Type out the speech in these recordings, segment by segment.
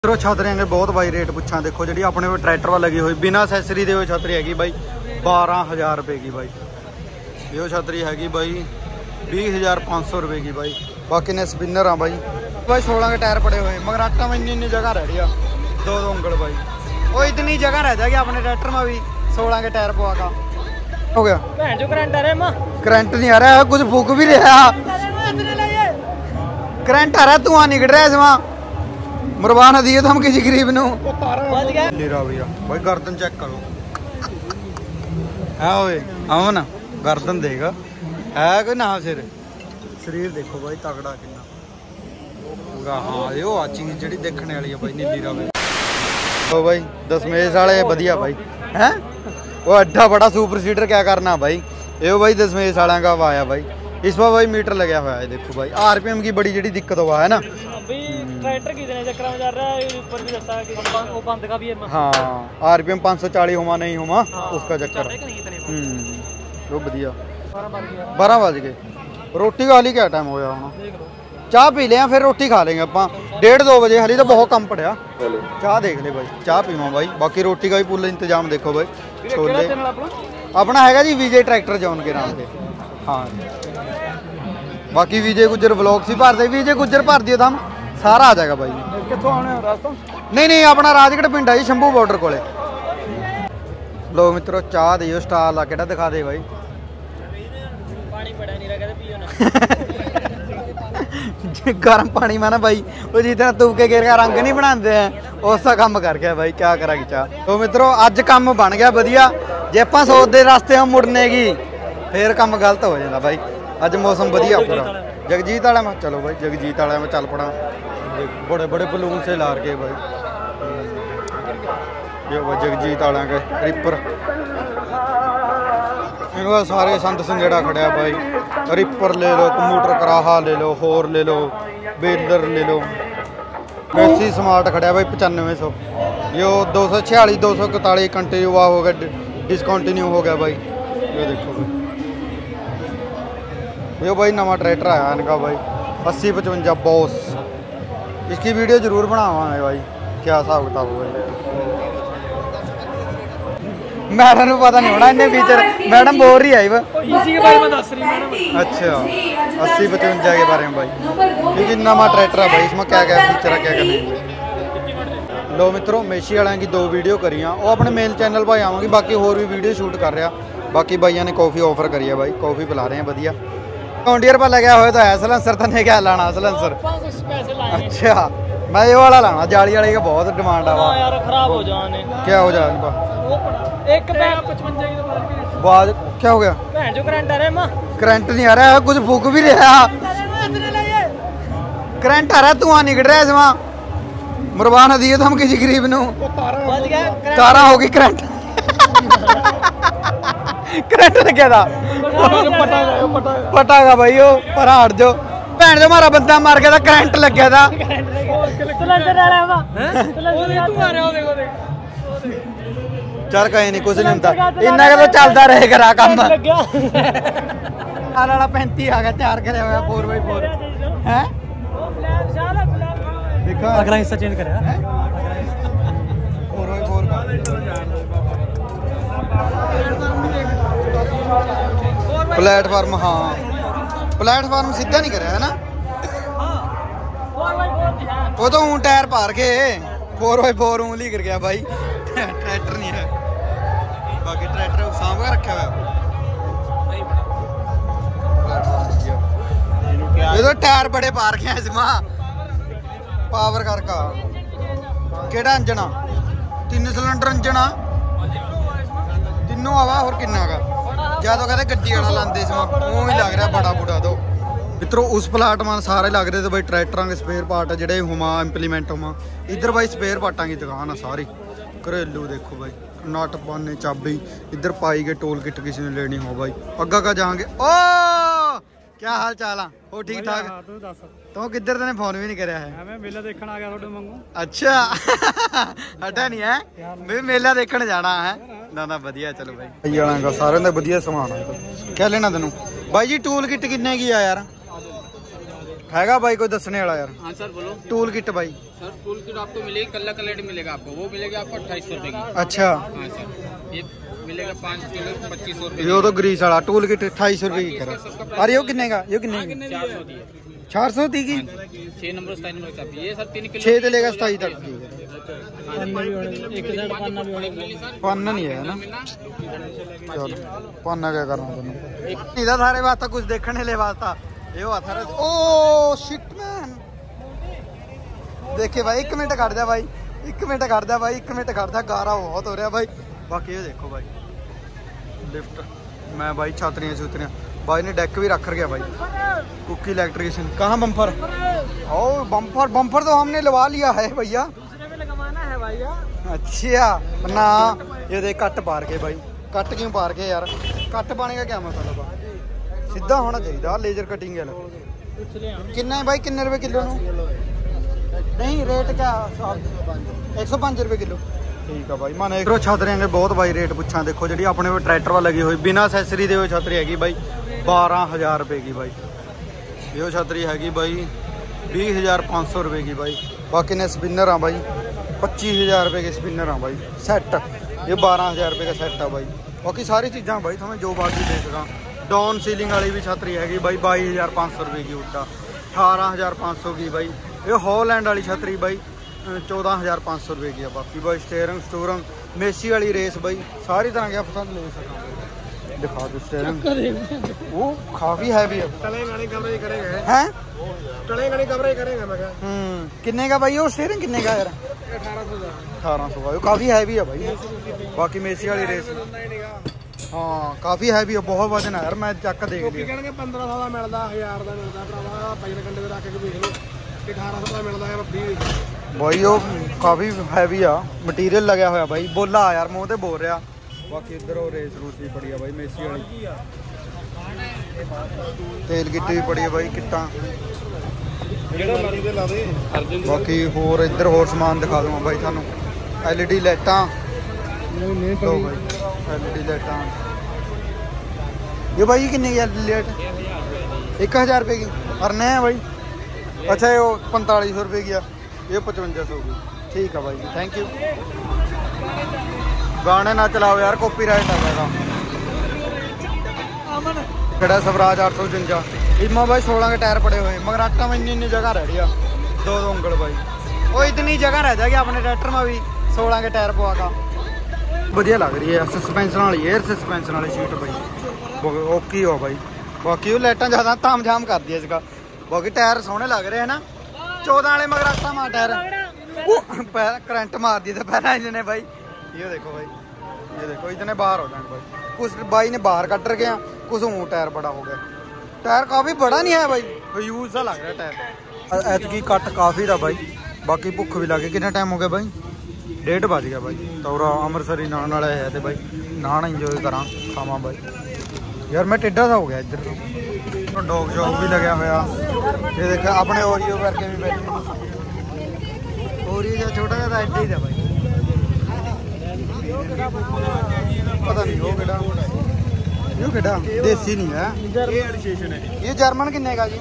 चलो छतरियां के बहुत बाई रेट पुछा देखो जी अपने ट्रैक्टर वाल लगी हुई बिना असैसरी दे छतरी हैगी बाई 12,000 रुपए की बाई। यो छतरी हैगी बाई 20,500 रुपए की बाई। बाकी ने स्पिनर हाँ बाई 16 के टायर पड़े हुए मगर आटा में इन्नी जगह रह रही है 2 उंगल बाई। वो इतनी जगह रह जाएगी अपने ट्रैक्टर में भी 16 के टायर पवा का हो गया। करंट नहीं आ रहा है कुछ फूक भी रहा करंट आ रहा है धुआं निकल रहा है इसमें मरवा ना दिए तो हम किसी गरीब नु भैया भाई गर्दन चेक करो है ओए अमन गर्दन देगा है कोई ना सिर शरीर देखो भाई तगड़ा कितना पूरा। हाँ यो आ चीज जी देखने वाली है भाई नीली रावी तो भाई दशमेश वाले बढ़िया भाई है वो एड्डा बड़ा सुपर सीडर क्या करना भाई यो भाई दशमेश वाला का आया भाई इस बार भाई मीटर लगा हुआ है देखो भाई आरपीएम की बड़ी जी दिक्कत हुआ है ना ट्रैक्टर कितने चक्कर में जा रहा है ऊपर भी दसा कि वो बंद का भी है। हाँ आरपीएम 540 होमा नहीं होमा उसका चक्कर वो बढ़िया 12 बज गए। रोटी का हाली क्या टाइम होया होना चाह पी लिया फिर रोटी खा लेंगे अपा 1:30-2 बजे हाली तो बहुत कम पड़िया चाह देख ले भाई चाह पीवा भाई। बाकी रोटी का भी पूरा इंतजाम देखो भाई छोले अपना है जी विजय ट्रैक्टर जोन के नाम से। हाँ बाकी विजय गुज्जर ब्लॉग ही भर दे विजय गुज्जर भर दिए हम सारा आ जाएगा भाई। कितों आने रास्ता नहीं अपना राजगढ़ पिंड है जी शंभू बॉर्डर को। लो मित्रों चाह दियो स्टाल आ केड़ा दिखा दे भाई पानी पड़ा नहीं रहा पियो ना गर्म पानी में ना भाई वो जितना तू के गिर का रंग नहीं बनाते हैं उसा काम कर गया भाई क्या करा चाह। तो मित्रों अज काम बन गया बढ़िया जे आप सोचते रास्ते हम मुड़ने की फिर काम गलत हो जाता भाई। अज मौसम बढ़िया पूरा जगजीत वाला में चलो भाई जगजीत वाला में चल पड़ा बड़े बड़े बलून से लार के भाई ये भाई जगजीत वाला के रिपर इनका सारे संत संजेड़ा खड़ा भाई रिपर ले लो कंप्यूटर कराहा ले लो होर ले लो बेलर ले लो मैसी स्मार्ट खड़ा भाई 9500 यो 246 241 कंटिन्यू हुआ हो गया डिसकंटिन्यू हो गया भाई। ये देखो भाई यो भाई नवा ट्रैक्टर आया इनका भाई 8055 बॉस इसकी वीडियो जरूर बनावांगे भाई क्या हिसाब किताब होगा। मैडम को पता नहीं होना इन्हें फीचर मैडम बोल रही है इसी के बारे में दस रही मैडम। अच्छा 8055 के बारे में भाई क्योंकि नवा ट्रैक्टर है भाई इसमें क्या क्या फीचर है क्या क्या नहीं। लो मित्रों मेशी वाले की 2 वीडियो करी वो अपने मेन चैनल पर आवांगी बाकी होर भी वीडियो शूट कर रहा बाकी भाइयों ने कॉफ़ी ऑफर करी है भाई कॉफ़ी पिला रहे हैं बढ़िया। काउंटियर पर लगा हुआ तो है सलेंसर तने क्या लाना सलेंसर। अच्छा मैं ये वाला लाना जाली वाले का बहुत डिमांड है यार खराब हो जाने क्या हो जाए एक बाद क्या हो गया करंट आ रहा है करंट नहीं आ रहा है कुछ फूक भी रहा करंट आ रहा है धुआं निकल रहा है इसमें मरवा ना दिए तो हम किसी गरीब नु तारा होगी करंट करंट लगे था पटागा भाई वो पर हट जो भैन जो हमारा बंदा मर गया था करंट लग गया था चल कहीं नहीं कुछ नहीं होता इन्ना का तो चलता रहेगा काम 35 आ गया तैयार करे हुआ 4x4 है देखो अगला हिस्सा चेंज करे 4x4 का प्लेटफॉर्म। हाँ प्लेटफॉर्म सीधा नहीं करे है ना वो तो ऊँ टायर पार के 4x4 ऊँली कर गया भाई ट्रैक्टर नहीं है बाकी ट्रैक्टर सांभ का रखा हुआ ये तो टायर बड़े पार के इसमें पावर करका केड़ा इंजन 3 सिलेंडर इंजन तीनों आवा और किन्ना का या तो कहते गड्डी वाला लाते इसमें वो भी लग रहा बड़ा बुढ़ा तो मित्रों उस प्लाट में सारे लग रहे थे भाई ट्रैक्टर के स्पेयर पार्ट जोड़े हुमा इंप्लीमेंट हुमा इधर भाई स्पेयर पार्टा की दुकान है सारी घरेलू देखो भाई नट पाने चाबी इधर पाई के टोल किट किसी ने लेनी हो भाई अग्गा का जाएंगे ओ क्या हाल चाल है हो ठीक ठाक तो किधर तेने फोन भी नहीं कराया है मैं मेला देखने आ गया थोड़े वांगू। अच्छा हटा नहीं है मैं मेला देखने जाना है ना ना बढ़िया चलो भाई भाई सारे का बढ़िया सामान है क्या लेना तेनू भाई जी टूल किट किन्ने की है यार हैगा भाई कोई दसने वाला यार? हाँ सर बोलो। टूल किट भाई? सर टूल किट आपको मिलेगी, कल्ला क्वालिटी मिलेगा आपको, वो मिलेगी आपको 2800 रुपए की। अच्छा हाँ सर, ये मिलेगा 5 किलो 2500 रुपए। यो तो ग्रीस वाला टूल किट 2800 रुपए की करा। अरे यो कितने का? यो कितने की? 400 दी है। 400 दी की? 6 नंबर 27 नंबर चाबी ये सर 3 किलो 6 से लेकर 27 तक की है। पन्ना नहीं है ना? चलो पन्ना क्या करना तुमने? इधर थारे बात कुछ देखने ले बात था ये हुआ था। ओ शिट मैन, देखिए भाई 1 मिनट कर दिया भाई, 1 मिनट कर दिया भाई, 1 मिनट कर दिया। गारा बहुत हो रहा भाई। बाकी ये देखो भाई लिफ्ट, मैं भाई छात्रियाँ छुत्रियाँ भाई ने डेक भी रख गया भाई। कुकी इलेक्ट्रिशियन कहाँ? बम्फर, ओ बम्फर, बम्फर तो हमने लगा लिया है भैया। अच्छा ना, ये देख कट पार के भाई, कट क्यों पार के यार? कट पाने का क्या मतलब है? सीधा होना चाहिए लेजर कटिंग है। कितना है भाई, कितने रुपए किलो? नहीं रेट क्या? 105 रुपए किलो। ठीक है भाई। माने एक छतरियां के बहुत भाई रेट पूछा। देखो जी अपने ट्रैक्टर वाल लगी हुई बिना असैसरी दे छतरी हैगी भाई 12,000 रुपए की भाई। ये छतरी हैगी भाई 20,500 रुपए की भाई। बाकी ने स्पिनर हाँ भाई 25,000 रुपए के स्पिनर हाँ भाई। सेट ये 12,000 रुपए का सेट है भाई। बाकी सारी चीज़ा भाई तुम्हें जो बात भी दे सका। डाउन सीलिंग वाली भी छतरी हैगी भाई 22,500 रुपए की। उल्टा 18,500 की भाई। ये हॉलैंड वाली छतरी भाई 14,500 रुपए की है। बाकी भाई स्टेयरिंग स्टूरिंग मेसी वाली रेस भाई सारी तरह की पसंद ले सका। दिखा दो स्टेयरिंग, वो काफी हैवी है। कितने का भाई? वो स्टेयरिंग कितने का यार? 1800 का। काफी हैवी है भाई। बाकी मेसी वाली रेस हाँ काफी हैवी है, बहुत वजन है यार। मैं चेक देख लिया 1500 ਦਾ ਮਿਲਦਾ 1000 ਦਾ ਮਿਲਦਾ ਭਰਾਵਾ। 5 ਘੰਟੇ ਦੇ ਰੱਖ ਕੇ ਵੇਖ ਲਓ 1800 ਦਾ ਮਿਲਦਾ ਹੈ 20 भाई वो काफी हैवी आ मटीरियल लगा हुआ भाई। बोला यार मुंह ते बोल रहा। बाकी इधर रेस रूस भी पड़ी है भाई मेसी वाली। तेल किट भी पड़ी है भाई किट्टा। बाकी होर इधर होर समान दिखा दूंगा भाई थानू। LED लाइटां लो भाई, LED लाइटां ये भाई किन्ने की लाइट? 1000 रुपए की। और नया है भाई? अच्छा ये 4500 रुपए की है। ये 5500 की। ठीक है भाई थैंक यू। गाने ना चलाओ यार कॉपीराइट आ जाएगा। खड़ा स्वराज 855 इमा भाई 16 के टायर पड़े हुए मगर आटा में इन्नी जगह रह रही है। 2 उंगल भाई वो इतनी जगह रह जाएगी अपने ट्रैक्टर में भी 16 के टायर पवा का। बढ़िया लग रही है सस्पेंशन वाली एयर सस्पेंशन वाली सीट भाई ओके हो भाई। बाकी वो लाइटा ज़्यादा ताम झाम कर दी इसका। बाकी टायर सोहने लग रहे हैं ना। 14 वाले मगर आटा मार टायर करंट मार दी था पहला इन्हें भाई। ये देखो भाई, ये देखो इतने बाहर हो जाए भाई। कुछ भाई ने बाहर कट रखे हैं, कुछ ऊँ टायर बड़ा हो गया। टायर काफ़ी बड़ा नहीं है भाई, यूज सा लग रहा है टायर। ऐतकी कट काफ़ी था भाई। बाकी भुख भी लगे। कितना टाइम हो गया भाई? 1:30 बज गया भाई। तौरा अमृतसरी नान वाले है तो भाई नान इंजॉय करा खावा भाई। यार मैं टेढ़ा सा हो गया इधर। डॉग शॉग भी लगे हुआ। ये देखा अपने ओरियो करके भी बैठे। ओरियो छोटा सा ऐसा ही था भाई। पता नहीं वो केड़ा यो केड़ा देसी नहीं है। ये जर्मन किन्ने का जी?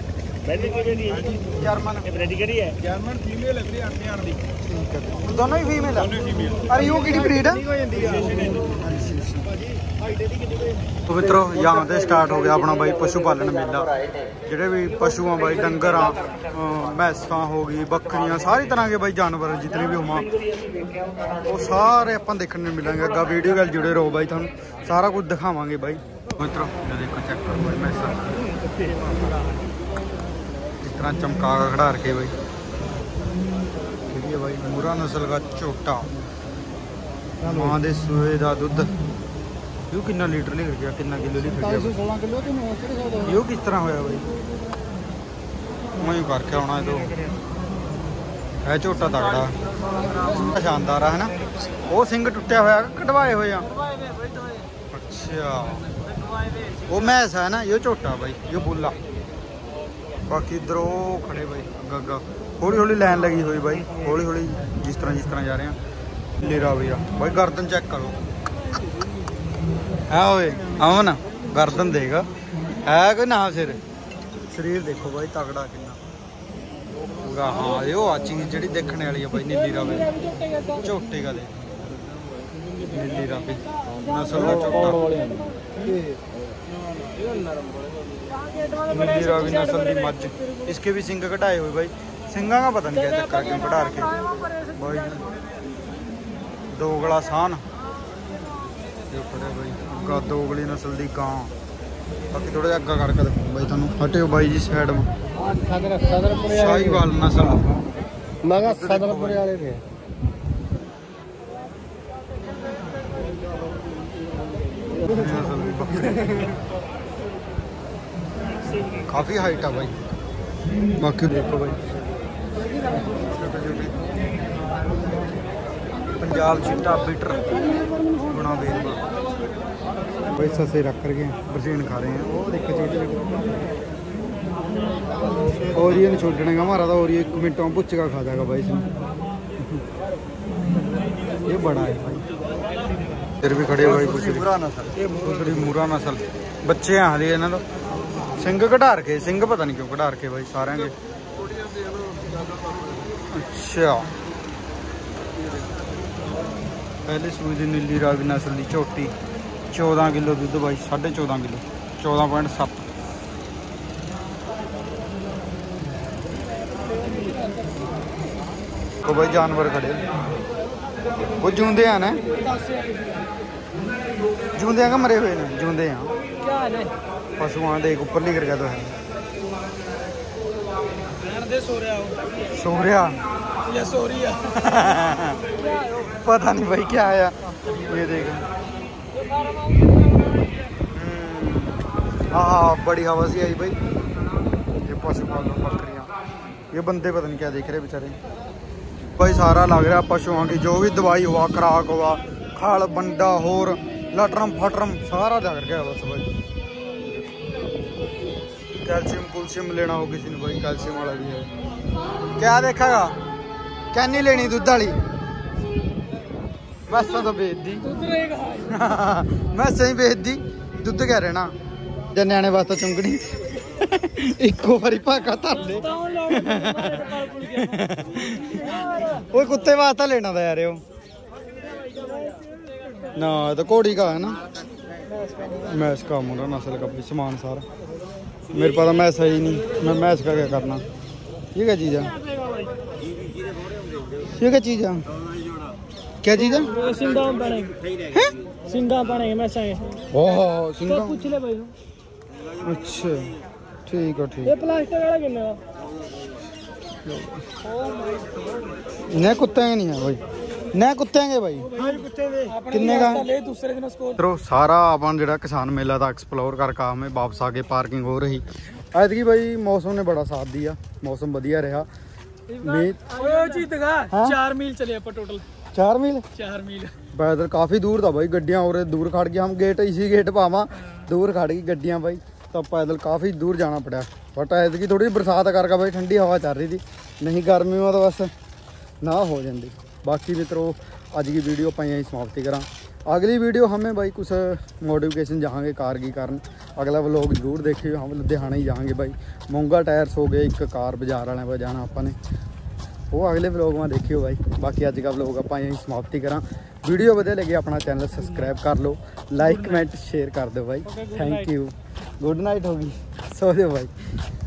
जर्मन ਜਰਮਨ ਫੀਮੇਲ ਹੈ 8000 ਦੀ। ठीक है दोनों ही फीमेल है। अरे यो किहड़ी ब्रीड है? तो मित्रों यहाँ से स्टार्ट हो गया अपना भाई पशु पालन मेला। ਜਿਹੜੇ भी पशु हैं भाई डंगर भैंसा हो गई बकरियां सारी तरह के भाई जानवर जितने भी हों वो सारे अपन देखने मिलेंगे। अगर वीडियो गल जुड़े रहो भाई थानू सारा कुछ दिखावांगे भाई। मित्रों देखो चेक करो भाई भैंसा इस तरह चमका खड़ा रखे भाई। ठीक है भाई मूरा नस्ल का झोटा मां दे सूए का दुध। यो कितना लीटर लिख गया कितना किलो लिख गया 16 किलो ਤੇ यो किस तरह होया भाई? मैं करके आना तो है झोटा तगड़ा शानदार है ना। वो सिंग टुटिया होया कटवाए हुए हैं। अच्छा वो मैस है ना यो झोटा भाई यो बुला। बाकी इधर खड़े भाई अग्गा हौली हौली लाइन लगी हुई भाई। हौली हौली जिस तरह जा रहे हैं। लेरा भैया भाई गर्दन चेक करो है ओए अमन गर्दन देगा है कोई ना सिर शरीर देखो भाई तगड़ा कितना। ਪੂਰਾ ਹਾਂ ਇਹ ਉਹ ਆ ਚੀਜ਼ ਜਿਹੜੀ ਦੇਖਣ ਵਾਲੀ ਆ ਬਾਈ ਨੀਲੀ ਰਾਵੀ ਝੋਟੇ ਕਾ ਦੇ नीली रावी नस्ल का ਝੋਟਾ नीली रावी नस्ल की मझ इसके भी सिंग कटाए हुए भाई सिंगा का पता नहीं क्या चक्कर क्यों कटा रखे भाई दोगला सान भाई दोगली नस्ल की गां बाकी थोड़ा जिहा अग्गा करके देखो भाई तुहानू हटियो भाई जी साइड में शाहीवाल नस्ल मैं सदरपुरे वाले थे काफी हाइट है भाई बाकी देखो भाई पंजाब चिट्टा बीटर गुना बेरवा भाई ससे रख करके बरसीन खा रहे हैं वो देखो छोटे और ये नहीं छोड़ने का हमारा था और ये 1 मिनट में पुच्चका खा जाएगा भाई इसमें ये बड़ा है भाई फिर भी खड़े भाई दूसरी मुरा नस्ल बच्चे हैं हाली इन्हों तो सिंग कटा रखे सिंग पता नहीं क्यों कटा रखे भाई सारे के अच्छा पहले सूई दी नीली रावी नस्ल की झोटी 14 किलो दुध भाई 14.5 किलो 14.7 तो भाई जानवर खड़े वो जूंदे हैं ना जूंदे हैं मरे हुए ने जूंदे हैं पशुआं देख ऊपर लिख रखा तो है सो रहा पता नहीं भाई क्या आया ये देख हाँ बड़ी हवा सी आई भाई ये पशु पालन बकरियां ये बंदे पता नहीं क्या देख रहे बेचारे भाई सारा लग रहा पशुओं की जो भी दवाई हुआ खुराक हुआ खाल बंडा होर लटरम फटरम सारा लग रहा बस भाई कैल्शियम लेना हो किसी ने भाई कैल्शियम वाला भी है क्या देखेगा क्या नहीं लेनी दूध वाली मैसा तो बेच दी मैसा ही बेच दी दुध कह रहे ना न्याणे वास्ते चुंगनी इको बारी भागा धर ले कुत्ते वास्ते लेना था यार ना तो घोड़ी का है ना मैस का मुंडा नस्ल का सामान सारा मेरे पास मैस है ही नहीं मैं मैस का क्या करना ये क्या चीज़ है ये क्या चीज़ है क्या चीज़ है ओह सिंगा अच्छा ठीक है ठीक ये प्लास्टिक वाला किन्ने का नहीं कुत्ते नहीं है भाई नहीं कुत्ते हैं भाई किन्ने का दूसरे दिन उसको तो सारा अपन जो किसान मेला था एक्सप्लोर करके हमें वापस आके पार्किंग हो रही ऐतकी भाई मौसम ने बड़ा साथ दिया मौसम बढ़िया रहा 4 मील चले टोटल 4 मील पैदल काफी दूर था भाई गड्डियां और दूर खड़ गया हम गेट इसी गेट पावा दूर खड़ गई गड्डियां भाई तब पैदल काफी दूर जाना पड़ा बट ऐतकी थोड़ी बरसात करके भाई ठंडी हवा चल रही थी नहीं गर्मी में तो बस ना हो जाती बाकी मित्रों अज की वीडियो अपन यही समाप्ति करा अगली वीडियो हमें भाई कुछ मॉडिफिकेशन जाएंगे कार की कारण अगला व्लॉग जरूर देखिए हम लुधियाना ही जाएंगे भाई मोंगा टायर्स हो गए एक कार बाजार वाले पर जाना अपने वो अगले व्लॉग में देखियो भाई बाकी अज का व्लॉग आप यही समाप्ति करा वीडियो वधिया लगे अपना चैनल सबसक्राइब कर लो लाइक कमेंट शेयर कर दो भाई थैंक यू गुड नाइट होगी सो दो भाई।